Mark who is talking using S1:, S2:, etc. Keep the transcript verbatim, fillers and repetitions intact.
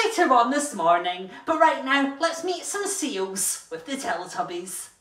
S1: later on this morning, but right now let's meet some seals with the Teletubbies.